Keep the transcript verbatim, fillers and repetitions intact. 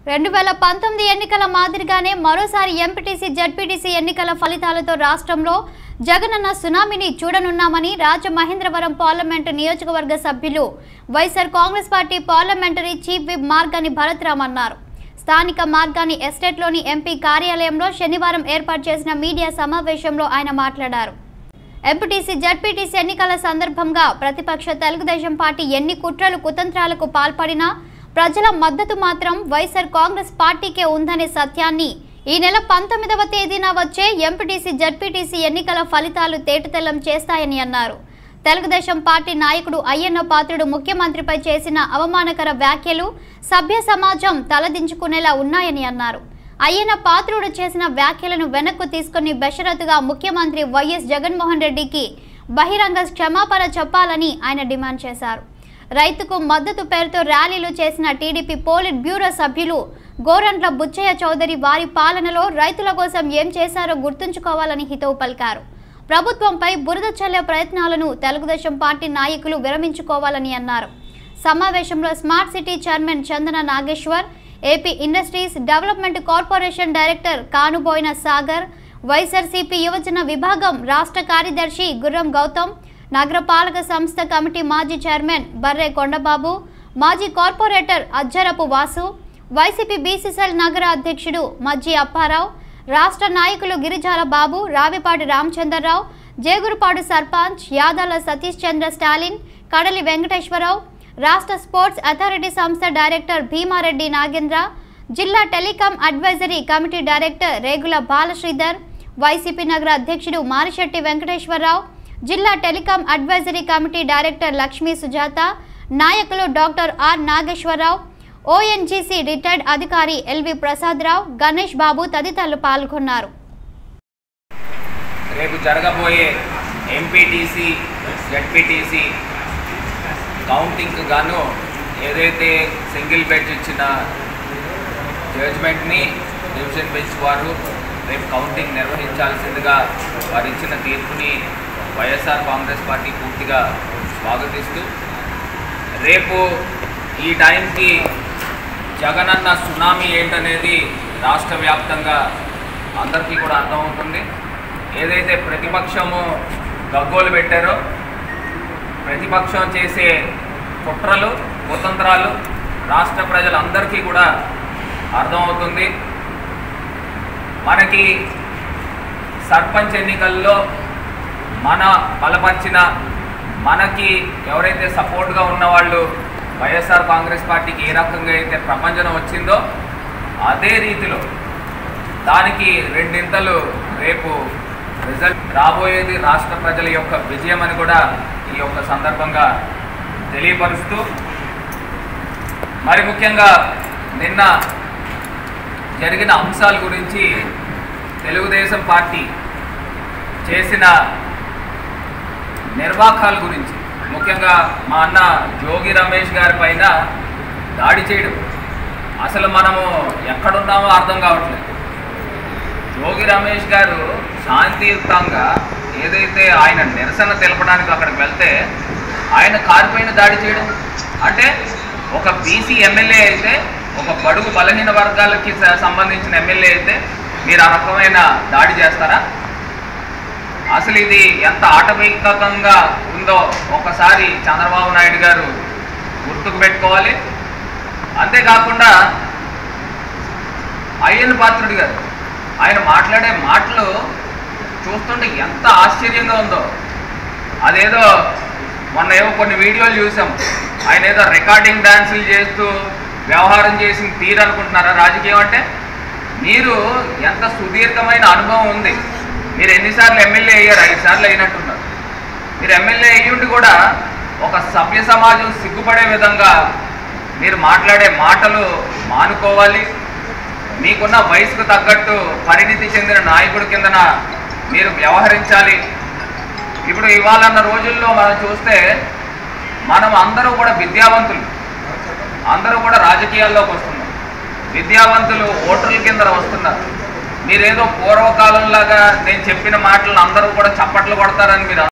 రెండు వేల పంతొమ్మిది ఎన్నికల మాదిరిగానే మరోసారి ఎంపీటీసీ జడ్పీటీసీ ఎన్నికల ఫలితాలతో రాష్ట్రంలో జగనన్న సునామీని చూడనున్నామని రాజమహేంద్రవరం పార్లమెంటు నియోజకవర్గ సభ్యులు YSR Congress party parliamentary chief whip Margani Bharatram అన్నారు. స్థానిక మార్గాని ఎస్టేట్లోని ఎంపీ కార్యాలయంలో శనివారం ఏర్పాటు చేసిన మీడియా సమావేశంలో ఆయన మాట్లాడారు. ఎంపీటీసీ జడ్పీటీసీ ఎన్నికల సందర్భంగా ప్రతిపక్ష తెలుగుదేశం పార్టీ ఎన్ని కుట్రలు కుతంత్రాలకు పాల్పడినా ప్రజల మద్దతు మాత్రం వైఎస్ఆర్ కాంగ్రెస్ పార్టీకే ఉందనే సత్యాన్ని ఈ నెల పంతొమ్మిదవ తేదీన వచ్చే ఎంపీటీసీ జడ్పీటీసీ ఎన్నికల ఫలితాలు తేటతెల్లం చేస్తాయని అన్నారు. తెలుగుదేశం పార్టీ నాయకుడు అయ్యన్న పాత్రుడు ముఖ్యమంత్రిపై చేసిన అవమానకర వ్యాఖ్యలు సభ్య సమాజం తలదించుకునేలా ఉన్నాయని అన్నారు. అయ్యన్న పాత్రుడు చేసిన వ్యాఖ్యలను వెనక్కు తీసుకుని బెషరతుగా ముఖ్యమంత్రి వైఎస్ జగన్మోహన్ రెడ్డికి బహిరంగ క్షమాపణ చెప్పాలని ఆయన డిమాండ్ చేశారు. రైతుకు మద్దతు పేరుతో ర్యాలీలు చేసిన టీడీపీ పోలిట్ బ్యూరో సభ్యులు గోరంట్ల బుచ్చయ్య చౌదరి వారి పాలనలో రైతుల కోసం ఏం చేశారో గుర్తుంచుకోవాలని హితవు పలికారు. ప్రభుత్వంపై బురద చల్లే ప్రయత్నాలను తెలుగుదేశం పార్టీ నాయకులు విరమించుకోవాలని అన్నారు. సమావేశంలో smart city chairman Chandana Nageshwar, AP industries development corporation director Kanuboina Sagar, YSRCP యువజన విభాగం రాష్ట్ర కార్యదర్శి గుర్రం గౌతమ్, నగరపాలక సంస్థ కమిటీ మాజీ చైర్మన్ బర్రె కొండబాబు, మాజీ కార్పొరేటర్ అజ్జరపు వాసు, వైసీపీ బీసీసీఎల్ నగర అధ్యక్షుడు మజ్జి అప్పారావు, రాష్ట్ర నాయకులు గిరిజాల బాబు, రావిపాటి రామచంద్రరావు, జేగురుపాడు సర్పంచ్ యాదాల సతీష్ చంద్ర స్టాలిన్, కడలి వెంకటేశ్వరరావు, రాష్ట్ర స్పోర్ట్స్ అథారిటీ సంస్థ డైరెక్టర్ భీమారెడ్డి నాగేంద్ర, జిల్లా telecom advisory committee director Regula Balasridhar, YCP నగర అధ్యక్షుడు మారిశెట్టి వెంకటేశ్వరరావు, జిల్లా telecom advisory committee director Lakshmi Sujatha, నాయకులు doctor R Nageswararao, ONGC retired అధికారి ఎల్వి ప్రసాదరావు, గణేష్ బాబు తదితరులు పాల్గొన్నారు. రేపు జరగబోయే ఎంపీటీసీ జడ్పీటీసీ కౌంటింగ్కి గాను ఏదైతే సింగిల్ బెంచ్ ఇచ్చిన జడ్జ్మెంట్ని డివిజన్ బెంచ్ వారు రేపు కౌంటింగ్ నిర్వహించాల్సిందిగా వారు ఇచ్చిన తీర్పుని వైఎస్ఆర్ కాంగ్రెస్ పార్టీ పూర్తిగా స్వాగతిస్తూ రేపు ఈ టైంకి జగనన్న సునామీ ఏంటనేది రాష్ట్ర వ్యాప్తంగా అందరికీ కూడా అర్థమవుతుంది. ఏదైతే ప్రతిపక్షము గగ్గోలు పెట్టారో ప్రతిపక్షం చేసే కుట్రలు కుతంత్రాలు రాష్ట్ర ప్రజలందరికీ కూడా అర్థమవుతుంది. మనకి సర్పంచ్ ఎన్నికల్లో మన బలపరిచిన మనకి ఎవరైతే సపోర్ట్గా ఉన్నవాళ్ళు వైఎస్ఆర్ కాంగ్రెస్ పార్టీకి ఏ రకంగా అయితే ప్రపంచం వచ్చిందో అదే రీతిలో దానికి రెండింతలు రేపు రిజల్ట్ రాబోయేది రాష్ట్ర ప్రజల యొక్క విజయం అని కూడా ఈ యొక్క సందర్భంగా తెలియపరుస్తూ మరి ముఖ్యంగా నిన్న జరిగిన అంశాల గురించి తెలుగుదేశం పార్టీ చేసిన నిర్వాకాల గురించి ముఖ్యంగా మా అన్న జోగి రమేష్ గారి పైన దాడి చేయడం అసలు మనము ఎక్కడున్నామో అర్థం కావట్లేదు. జోగి రమేష్ గారు శాంతియుతంగా ఏదైతే ఆయన నిరసన తెలపడానికి అక్కడికి వెళ్తే ఆయన కారు పైన దాడి చేయడం అంటే ఒక బీసీ ఎమ్మెల్యే అయితే ఒక బడుగు బలహీన వర్గాలకి సంబంధించిన ఎమ్మెల్యే అయితే మీరు ఆ రకమైన దాడి చేస్తారా? అసలు ఇది ఎంత ఆటవికంగా ఉందో ఒకసారి చంద్రబాబు నాయుడు గారు గుర్తుకు పెట్టుకోవాలి. అంతేకాకుండా అయ్యన్న పాత్రుడు గారు ఆయన మాట్లాడే మాటలు చూస్తుంటే ఎంత ఆశ్చర్యంగా ఉందో. అదేదో మొన్న ఏవో కొన్ని వీడియోలు చూసాం, ఆయన ఏదో రికార్డింగ్ డాన్సులు చేస్తూ వ్యవహారం చేసిన తీరు అనుకుంటున్నారా రాజకీయం అంటే? మీరు ఎంత సుదీర్ఘమైన అనుభవం ఉంది. మీరు ఎన్నిసార్లు ఎమ్మెల్యే అయ్యారు? ఐదు సార్లు అయినట్టున్నారు. మీరు ఎమ్మెల్యే అయ్యుండి కూడా ఒక సభ్య సమాజం సిగ్గుపడే విధంగా మీరు మాట్లాడే మాటలు మానుకోవాలి. మీకున్న వయసుకు తగ్గట్టు పరిణితి చెందిన నాయకుడి కిందన మీరు వ్యవహరించాలి. ఇప్పుడు ఇవాళన్న రోజుల్లో మనం చూస్తే మనం అందరూ కూడా విద్యావంతులు, అందరూ కూడా రాజకీయాల్లోకి వస్తున్నారు. విద్యావంతులు ఓటర్ల కింద వస్తున్నారు. మీరేదో పూర్వకాలంలాగా నేను చెప్పిన మాటలను అందరూ కూడా చప్పట్లు కొడతారని మీరు